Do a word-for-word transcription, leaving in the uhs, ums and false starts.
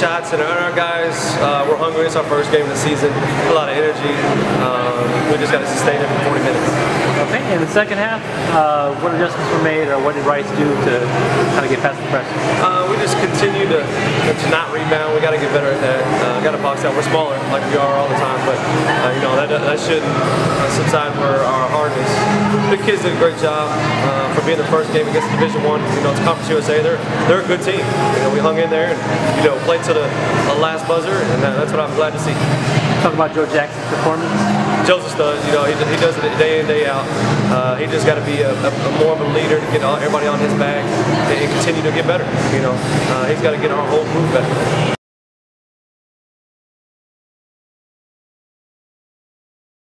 shots, and our guys, uh, we're hungry. It's our first game of the season. A lot of energy. Um, we just got to sustain it for forty minutes. Okay. In the second half, uh, what adjustments were made, or what did Rice do to kind of get past the press? Uh, we just continue to to not rebound. We got to get better at that. Uh, got to box out. We're smaller, like we are all the time, but uh, you know that that shouldn't uh, subside where our heart is. The kids did a great job uh, for being the first game against Division One. You know, it's Conference U S A. They're they're a good team. You know, we hung in there and you know played to the, the last buzzer, and that, that's what I'm glad to see. Talk about Joe Jackson's performance. Joe's a stud. You know, he, he does it day in, day out. Uh, he just got to be a, a, a more of a leader to get all, everybody on his back and continue to get better. You know, uh, he's got to get our whole group better.